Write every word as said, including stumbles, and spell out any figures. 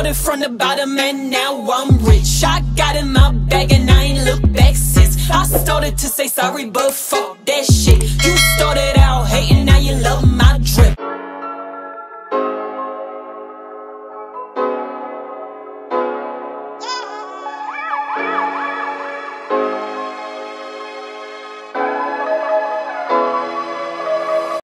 started from the bottom and now I'm rich. I got in my bag and I ain't looked back since. I started to say sorry but fuck